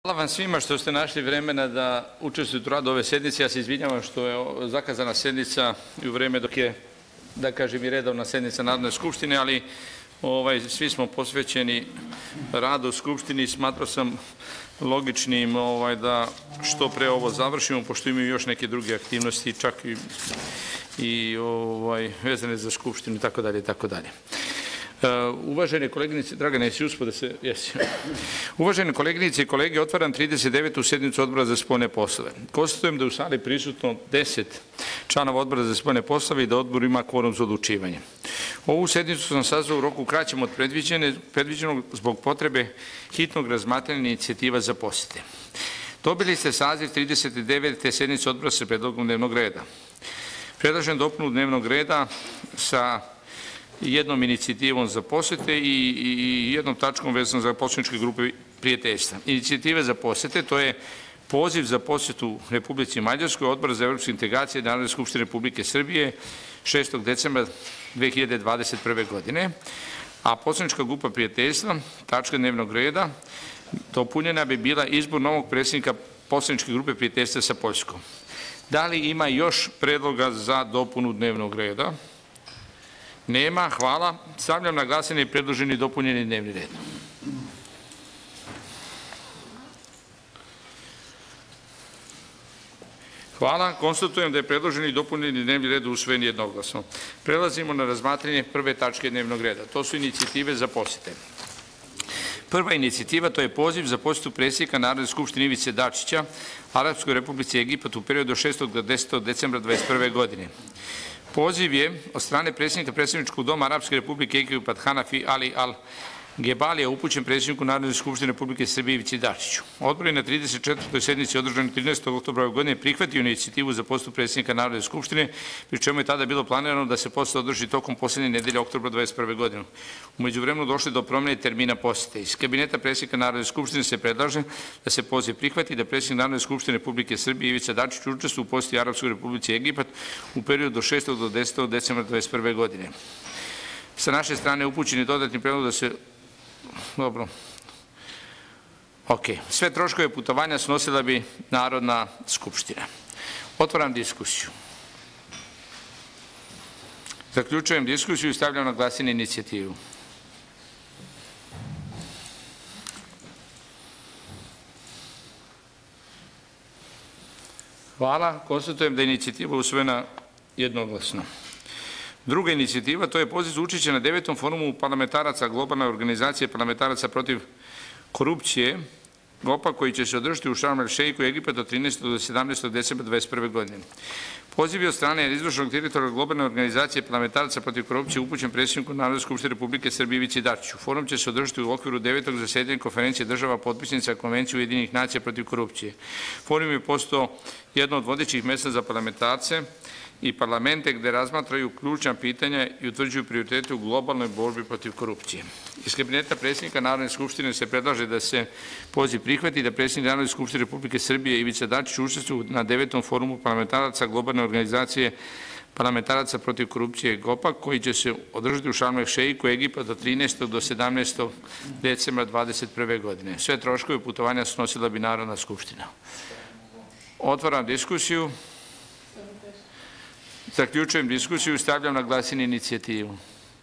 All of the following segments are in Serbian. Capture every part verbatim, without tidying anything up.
Hvala vam svima što ste našli vremena da učestvujete u radu ove sednice. Ja se izvinjavam što je zakazana sednica i u vreme dok je, da kažem, i redovna sednica Narodne skupštine, ali ovaj, svi smo posvećeni radu Skupštini i smatrao sam logičnim ovaj, da što pre ovo završimo, pošto imaju još neke druge aktivnosti, čak i, i ovaj, vezane za Skupštinu i tako dalje i tako dalje. Uvažene koleginice, Dragane, jesi uspio da se... Jesi. Uvažene koleginice i kolege, otvaram trideset devetu sednicu Odbora za spoljne poslove. Konstatujem da je u sali prisutno deset članova Odbora za spoljne poslove i da Odbor ima kvorum za odlučivanje. Ovu sednicu sam sazvao u roku kraćem od predviđenog zbog potrebe hitnog razmatranja inicijativa za posete. Dobili ste saziv trideset devete sednice Odbora sa predlogom dnevnog reda. Predlažem dopunu dnevnog reda sa jednom inicijativom za posete i jednom tačkom vezanom za poslaničke grupe prijateljstva. Inicijative za posete, to je poziv za posetu Republici Mađarskoj, Odbora za evropske integracije Narodne skupštine Republike Srbije šestog decembra dve hiljade dvadeset prve. godine, a poslanička grupa prijateljstva, tačka dnevnog reda, dopunjena bi bila izbor novog predsjednika poslaničke grupe prijateljstva sa Poljskom. Da li ima još predloga za dopunu dnevnog reda? Nema, hvala. Stavljam na glasanje predloženi dopunjeni dnevni red. Hvala. Konstatujem da je predloženi dopunjeni dnevni red usvojen jednoglasno. Prelazimo na razmatranje prve tačke dnevnog reda. To su inicijative za posete. Prva inicijativa, to je poziv za posetu predsjednika Narodne skupštine Ivice Dačića Arapskoj Republici Egipat u periodu od šestog do desetog decembra dve hiljade dvadeset prve. godine. Poziv je od strane predsjednika Predstavničkog doma Arapske Republike Egipat Hanafi Ali Al-Gebalija upućen predsjedniku Narodne skupštine Republike Srbije Ivici Dačiću. Odbor je na trideset četvrtoj sednici održanoj trinaestog oktobra ove godine prihvatio inicijativu za posetu predsjednika Narodne skupštine, pri čemu je tada bilo planirano da se poseta održi tokom poslednje nedelje oktobra dve hiljade dvadeset prve. godine. U međuvremenu došlo je do promene termina posete. Iz kabineta predsjednika Narodne skupštine se predlaže da se poziv prihvati i da predsjednik Narodne skupštine Republike Srbije Ivica Dačić učestvuje u poseti Arapskoj Republici Egipat u periodu od šestog do desetog decembra dve hiljade dvadeset prve. godine. Sa naše strane upućen je dodatni predlog da se Dobro. Ok. Sve troškove putovanja snosila bi Narodna skupština. Otvaram diskusiju. Zaključujem diskusiju i stavljam na glasanje inicijativu. Hvala. Konstatujem da je inicijativa usvojena jednoglasno. Druga inicijativa, to je poziv za učešće na devetom forumu parlamentaraca globalne organizacije parlamentaraca protiv korupcije GOPA, koji će se održati u Šarm el Šeiku, Egipat od trinaestog do sedamnaestog decembra dve hiljade dvadeset prve. godine. Poziv je od strane izvršnog direktora globalne organizacije parlamentaraca protiv korupcije upućen predsjedniku Narodne skupštine Republike Srbije Ivici Dačiću. Forum će se održati u okviru devetog zasedanja konferencije država potpisnica Konvencije Ujedinjenih nacija protiv korupcije. Forum je postao jedno od vodećih mesta za parlamentarce i parlamente gde razmatraju ključna pitanja i utvrđuju prioritete u globalnoj borbi protiv korupcije. Iz kabineta predsjednika Narodne skupštine se predlaže da se poziv prihvati i da predsjednik Narodne skupštine Republike Srbije Ivica Dačić učestvuje na devetom forumu parlamentaraca globalne organizacije parlamentaraca protiv korupcije GOPA, koji će se održati u Šarm el Šeiku, Egipat od trinaestog do sedamnaestog decembra dve hiljade dvadeset prve. godine. Sve troškove putovanja snosila bi Narodna skupština. Otvaram diskusiju. Zaključujem diskusiju i stavljam na glasanje inicijativu.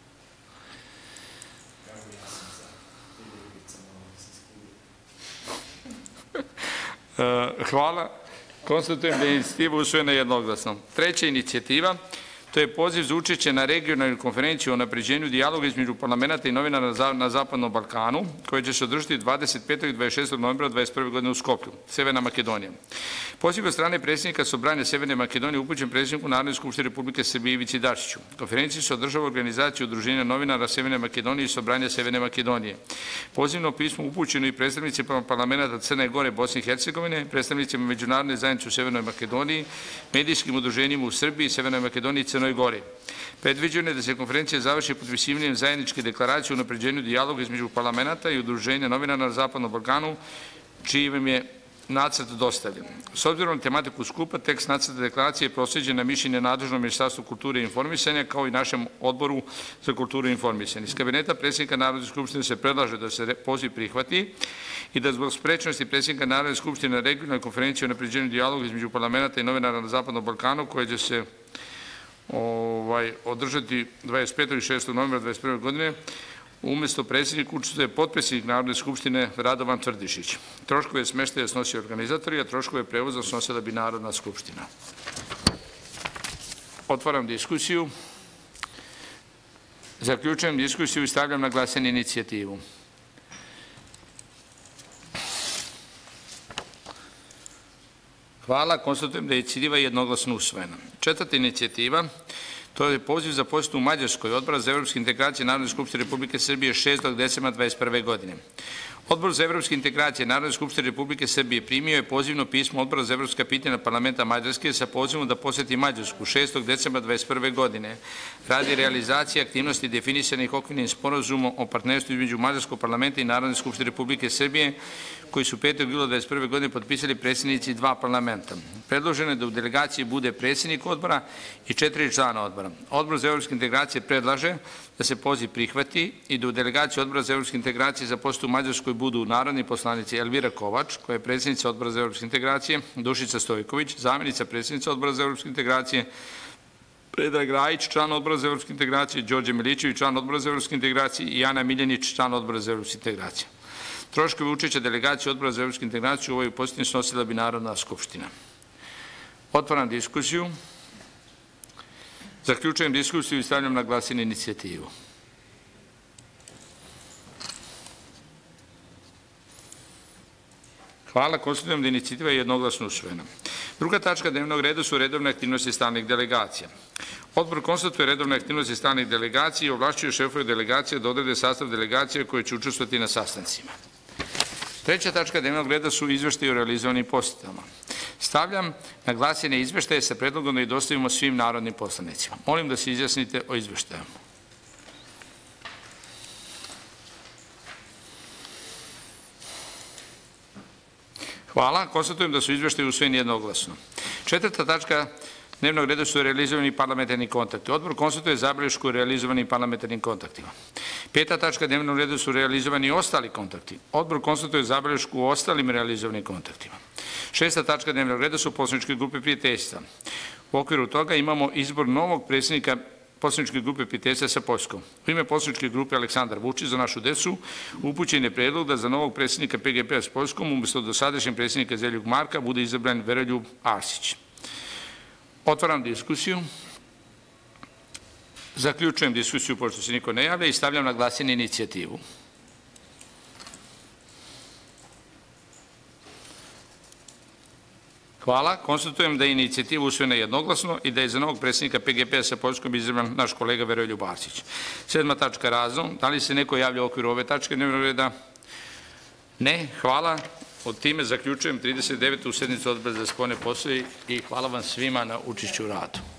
Hvala. Konstatujem da je inicijativa usvojena jednoglasno. Treća inicijativa, to je poziv za učešće na regionalnoj konferenciji o unapređenju dijaloga između parlamenta i novinara na Zapadnom Balkanu, koja će se održati dvadeset petog i dvadeset šestog novembra dve hiljade dvadeset prve. godine u Skoplju, Severna Makedonija. Poziv od strane predsjednika Sobranja Severne Makedonije upućen predsjedniku Narodne skupštine Republike Srbije Ivici Dačiću. Konferencija se održava u organizaciji Udruženja novinara Severne Makedonije i Sobranja Severne Makedonije. Pozivno pismo upućeno i predstavnicima parlamenta Crne Gore, Bosne i Hercegovine, predstavnicima međunarodne zajednice u Severnoj Makedoniji, medijskim udruženjima u Srbiji, Severnoj Makedoniji i Crnoj Gori. Predviđeno je da se konferencija završi potpisivanjem zajedničke deklaracije o unapređenju dijaloga između parlamenta i udruženja novinara na Zapadnom Balkanu, čijim je nacrt dostavljen. S obzirom na tematiku skupa, tekst nacrta deklaracije je proslijeđen na mišljenje nadležnom Ministarstvu kulture i informisanja, kao i našem odboru za kulturu i informisanje. Iz kabineta predsjednika Narodne skupštine se predlaže da se poziv prihvati i da zbog sprečnosti predsjednika Narodne skupštine na regionalnoj konferenciji o unapređenju dijaloga između parlamenta i novinara na Zapadnom Balkanu, koje će se ovaj, održati dvadeset petog i šestog novembra dvadeset prve godine, umjesto predsjednika učestvuje potpredsjednik Narodne skupštine Radovan Tvrdišić. Troškove smještaja snosi organizatori, a troškove prevoza snosila bi Narodna skupština. Otvaram diskusiju. Zaključujem diskusiju i stavljam na glasanje inicijativu. Hvala. Konstatujem da je inicijativa jednoglasno usvojena. Četvrta inicijativa, to je poziv za posjetu u Mađarskoj Odbora za evropske integracije Narodne skupštine Republike Srbije šestog decembra dvadeset prve godine. Odbor za evropske integracije Narodne skupštine Republike Srbije primio je pozivno pismo Odbora za evropska pitanja parlamenta Mađarske sa pozivom da posjeti Mađarsku šestog decembra dvadeset prve godine radi realizacije aktivnosti definisanih okvirnim sporazumom o partnerstvu između Mađarskog parlamenta i Narodne skupštine Republike Srbije, koji su petog jula dvadeset prve godine potpisali predsjednici dva parlamenta. Predloženo je da u delegaciji bude predsjednik odbora i četiri člana odbora. Odbor za evropske integracije predlaže da se poziv prihvati i da u delegaciji Odbora za evropske integracije za posjetu u Mađarskoj budu narodni poslanici Elvira Kovač, koja je predsjednica Odbora za evropske integracije, Dušica Stojković, zamjenica predsjednica Odbora za evropske integracije, Predrag Rajić, član Odbora za evropske integracije, Đorđe Milićević, član Odbora za evropske integracije i Ana Miljenić, član Odbora za evropske integracije. Troškovi učešća delegacije Odbora za evropske integracije u ovoj posjeti snosila bi Narodna skupština. Otvaram diskusiju. Zaključujem diskusiju i stavljam na glasanje inicijativu. Hvala. Konstatujem da inicijativa je jednoglasno usvojena. Druga tačka dnevnog reda su redovne aktivnosti stalnih delegacija. Odbor konstatuje redovne aktivnosti stalnih delegacija i ovlašćuje šefove delegacije da odrede sastav delegacije koje će učestvovati na sastancima. Treća tačka dnevnog reda su izveštaji o realizovanim posjetama. Stavljam na glasanje izveštaje sa predlogom da ih dostavimo svim narodnim poslanicima. Molim da se izjasnite o izveštaju. Hvala. Konstatujem da su izveštaji usvojeni jednoglasno. Četvrta tačka dnevnog reda su realizovani parlamentarni kontakti. Odbor konstatuje zabelešku o realizovanim parlamentarnim kontaktima. Peta tačka dnevnog reda su realizovani ostali kontakti. Odbor konstatuje zabelešku o ostalim realizovanim kontaktima. Šesta tačka dnevnog reda su poslaničke grupe prijateljstva. U okviru toga imamo izbor novog predsjednika poslaničke grupe prijateljstva sa Poljskom. U ime poslaničke grupe Aleksandar Vučić za našu decu upućen je predlog da za novog predsjednika P G P-a s Poljskom umjesto dosadašnjeg predsjednika Zeljug Marka bude izabran Veroljub Arsić. Otvaram diskusiju. Zaključujem diskusiju pošto se niko ne javlja i stavljam na glasanje inicijativu. Hvala. Konstatujem da je inicijativa usvojena jednoglasno i da je za novog predsjednika P G P-a sa Poljskom izabran naš kolega Veroljub Arsić. Sedma tačka razno. Da li se neko javlja u okviru ove tačke dnevnog reda? Ne. Hvala. Od time zaključujem trideset devetu sednicu Odbora za spoljne poslove i hvala vam svima na učešću u radu.